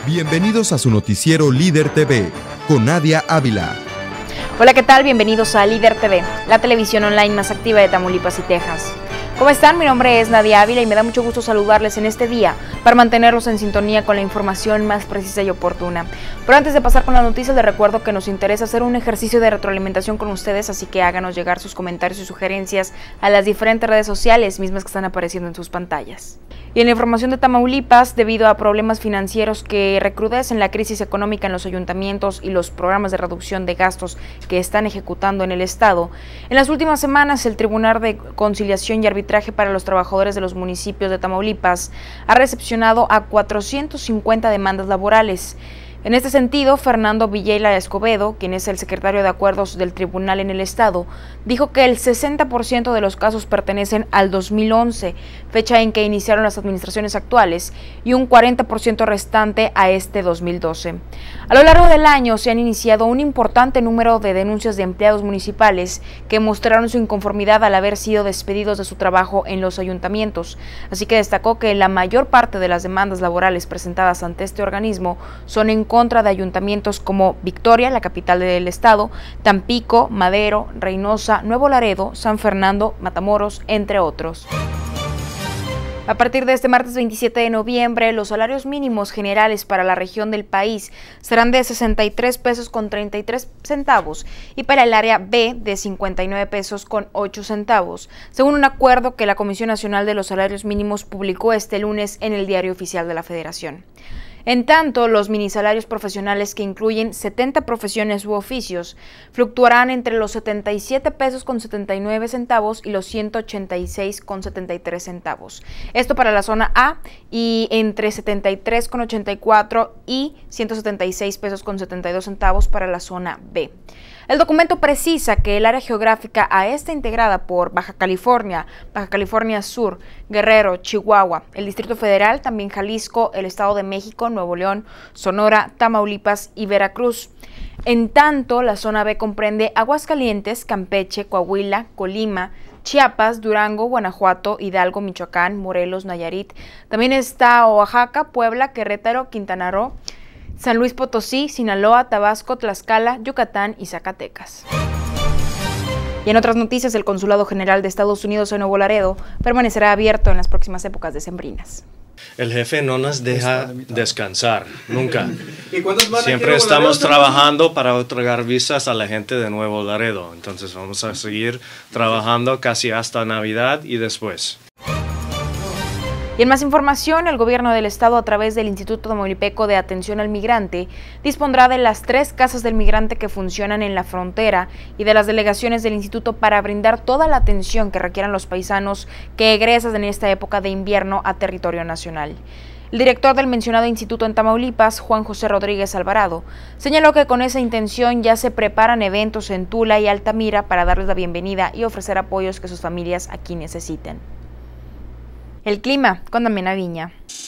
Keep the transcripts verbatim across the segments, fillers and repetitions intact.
Bienvenidos a su noticiero Líder T V, con Nadia Ávila. Hola, ¿qué tal? Bienvenidos a Líder T V, la televisión online más activa de Tamaulipas y Texas. ¿Cómo están? Mi nombre es Nadia Ávila y me da mucho gusto saludarles en este día para mantenerlos en sintonía con la información más precisa y oportuna. Pero antes de pasar con las noticias, les recuerdo que nos interesa hacer un ejercicio de retroalimentación con ustedes, así que háganos llegar sus comentarios y sugerencias a las diferentes redes sociales mismas que están apareciendo en sus pantallas. Y en la información de Tamaulipas, debido a problemas financieros que recrudecen la crisis económica en los ayuntamientos y los programas de reducción de gastos que están ejecutando en el Estado, en las últimas semanas el Tribunal de Conciliación y Arbitraje para los Trabajadores de los Municipios de Tamaulipas ha recepcionado a cuatrocientas cincuenta demandas laborales. En este sentido, Fernando Villela Escobedo, quien es el secretario de Acuerdos del Tribunal en el Estado, dijo que el sesenta por ciento de los casos pertenecen al dos mil once, fecha en que iniciaron las administraciones actuales, y un cuarenta por ciento restante a este dos mil doce. A lo largo del año se han iniciado un importante número de denuncias de empleados municipales que mostraron su inconformidad al haber sido despedidos de su trabajo en los ayuntamientos, así que destacó que la mayor parte de las demandas laborales presentadas ante este organismo son en contra de ayuntamientos como Victoria, la capital del estado, Tampico, Madero, Reynosa, Nuevo Laredo, San Fernando, Matamoros, entre otros. A partir de este martes veintisiete de noviembre, los salarios mínimos generales para la región del país serán de sesenta y tres pesos con treinta y tres centavos y para el área B de cincuenta y nueve pesos con ocho centavos, según un acuerdo que la Comisión Nacional de los Salarios Mínimos publicó este lunes en el Diario Oficial de la Federación. En tanto, los minisalarios profesionales, que incluyen setenta profesiones u oficios, fluctuarán entre los setenta y siete pesos con setenta y nueve centavos y los ciento ochenta y seis con setenta y tres centavos. Esto para la zona A, y entre setenta y tres con ochenta y cuatro y ciento setenta y seis pesos con setenta y dos centavos para la zona B. El documento precisa que el área geográfica a esta integrada por Baja California, Baja California Sur, Guerrero, Chihuahua, el Distrito Federal, también Jalisco, el Estado de México, Nuevo León, Sonora, Tamaulipas y Veracruz. En tanto, la zona B comprende Aguascalientes, Campeche, Coahuila, Colima, Chiapas, Durango, Guanajuato, Hidalgo, Michoacán, Morelos, Nayarit. También está Oaxaca, Puebla, Querétaro, Quintana Roo, San Luis Potosí, Sinaloa, Tabasco, Tlaxcala, Yucatán y Zacatecas. Y en otras noticias, el Consulado General de Estados Unidos en Nuevo Laredo permanecerá abierto en las próximas épocas decembrinas. El jefe no nos deja descansar, nunca. Siempre estamos trabajando para otorgar visas a la gente de Nuevo Laredo. Entonces vamos a seguir trabajando casi hasta Navidad y después. Y en más información, el gobierno del estado, a través del Instituto Tamaulipeco de Atención al Migrante, dispondrá de las tres casas del migrante que funcionan en la frontera y de las delegaciones del instituto para brindar toda la atención que requieran los paisanos que egresan en esta época de invierno a territorio nacional. El director del mencionado instituto en Tamaulipas, Juan José Rodríguez Alvarado, señaló que con esa intención ya se preparan eventos en Tula y Altamira para darles la bienvenida y ofrecer apoyos que sus familias aquí necesiten. El clima con Damiana Viña.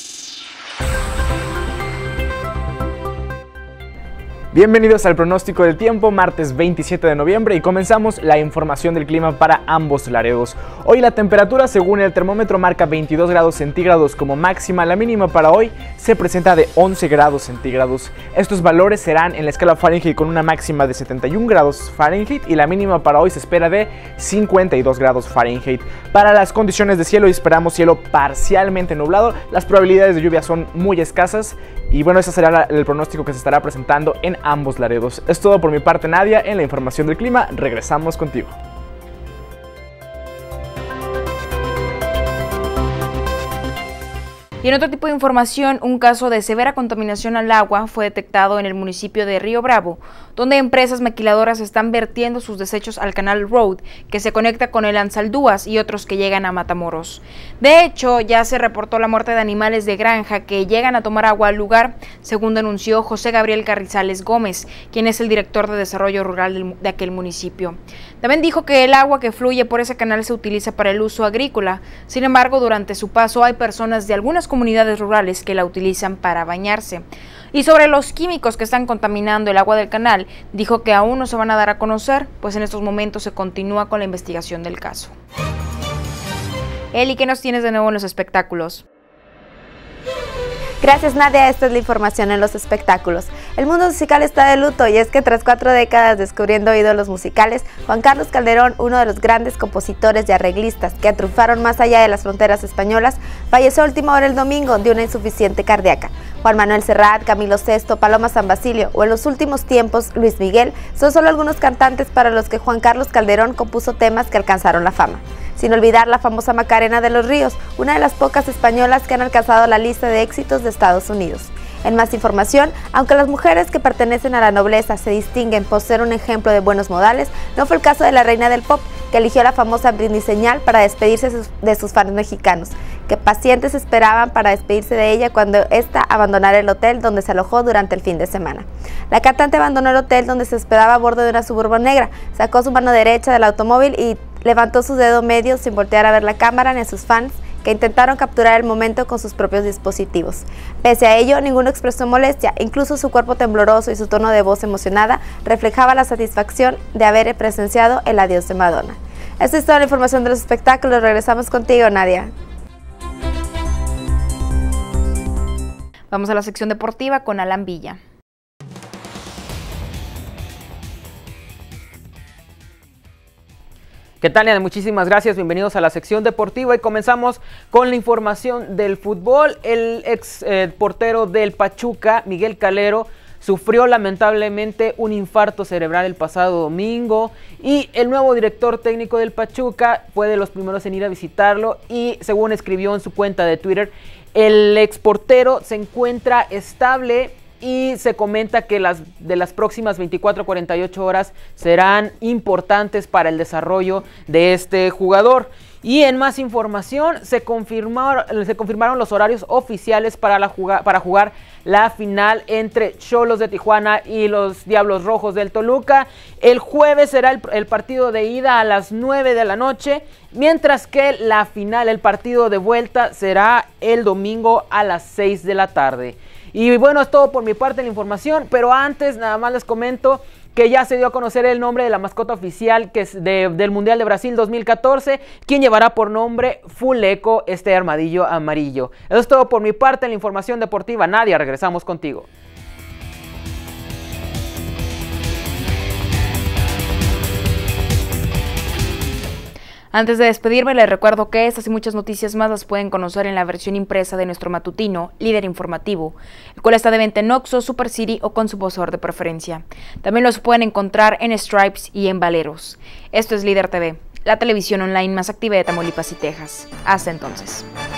Bienvenidos al pronóstico del tiempo, martes veintisiete de noviembre, y comenzamos la información del clima para ambos Laredos. Hoy la temperatura, según el termómetro, marca veintidós grados centígrados como máxima. La mínima para hoy se presenta de once grados centígrados. Estos valores serán en la escala Fahrenheit con una máxima de setenta y un grados Fahrenheit y la mínima para hoy se espera de cincuenta y dos grados Fahrenheit. Para las condiciones de cielo, esperamos cielo parcialmente nublado. Las probabilidades de lluvia son muy escasas y bueno, ese será el pronóstico que se estará presentando en ambos Laredos. Es todo por mi parte, Nadia, en la información del clima. Regresamos contigo. Y en otro tipo de información, un caso de severa contaminación al agua fue detectado en el municipio de Río Bravo, donde empresas maquiladoras están vertiendo sus desechos al Canal Road, que se conecta con el Ansaldúas y otros que llegan a Matamoros. De hecho, ya se reportó la muerte de animales de granja que llegan a tomar agua al lugar, según denunció José Gabriel Carrizales Gómez, quien es el director de desarrollo rural de aquel municipio. También dijo que el agua que fluye por ese canal se utiliza para el uso agrícola. Sin embargo, durante su paso hay personas de algunas comunidades rurales que la utilizan para bañarse. Y sobre los químicos que están contaminando el agua del canal, dijo que aún no se van a dar a conocer, pues en estos momentos se continúa con la investigación del caso. Eli, ¿qué nos tienes de nuevo en los espectáculos? Gracias, Nadia. Esta es la información en los espectáculos. El mundo musical está de luto y es que tras cuatro décadas descubriendo ídolos musicales, Juan Carlos Calderón, uno de los grandes compositores y arreglistas que triunfaron más allá de las fronteras españolas, falleció a última hora el domingo de una insuficiencia cardíaca. Juan Manuel Serrat, Camilo Sesto, Paloma San Basilio o en los últimos tiempos Luis Miguel son solo algunos cantantes para los que Juan Carlos Calderón compuso temas que alcanzaron la fama. Sin olvidar la famosa Macarena de los Ríos, una de las pocas españolas que han alcanzado la lista de éxitos de Estados Unidos. En más información, aunque las mujeres que pertenecen a la nobleza se distinguen por ser un ejemplo de buenos modales, no fue el caso de la reina del pop, que eligió la famosa Britney Señal para despedirse de sus fans mexicanos, que pacientes esperaban para despedirse de ella cuando ésta abandonara el hotel donde se alojó durante el fin de semana. La cantante abandonó el hotel donde se hospedaba a bordo de una Suburban negra, sacó su mano derecha del automóvil y levantó su dedo medio sin voltear a ver la cámara ni a sus fans, que intentaron capturar el momento con sus propios dispositivos. Pese a ello, ninguno expresó molestia, incluso su cuerpo tembloroso y su tono de voz emocionada reflejaba la satisfacción de haber presenciado el adiós de Madonna. Esta es toda la información de los espectáculos. Regresamos contigo, Nadia. Vamos a la sección deportiva con Alan Villa. ¿Qué tal, Nadia? Muchísimas gracias, bienvenidos a la sección deportiva y comenzamos con la información del fútbol. El ex eh, portero del Pachuca, Miguel Calero, sufrió lamentablemente un infarto cerebral el pasado domingo y el nuevo director técnico del Pachuca fue de los primeros en ir a visitarlo y, según escribió en su cuenta de Twitter, el ex portero se encuentra estable y se comenta que las de las próximas veinticuatro a cuarenta y ocho horas serán importantes para el desarrollo de este jugador. Y en más información, se confirmaron, se confirmaron los horarios oficiales para, la juga, para jugar la final entre Xolos de Tijuana y los Diablos Rojos del Toluca. El jueves será el, el partido de ida a las nueve de la noche, mientras que la final, el partido de vuelta, será el domingo a las seis de la tarde. Y bueno, es todo por mi parte la información, pero antes nada más les comento que ya se dio a conocer el nombre de la mascota oficial que es de, del Mundial de Brasil dos mil catorce, quien llevará por nombre Fuleco, este armadillo amarillo. Eso es todo por mi parte en la información deportiva. Nadia, regresamos contigo. Antes de despedirme, les recuerdo que estas y muchas noticias más las pueden conocer en la versión impresa de nuestro matutino, Líder Informativo, el cual está de venta en Oxxo, Super City o con su voceador de preferencia. También los pueden encontrar en Stripes y en Valeros. Esto es Líder T V, la televisión online más activa de Tamaulipas y Texas. Hasta entonces.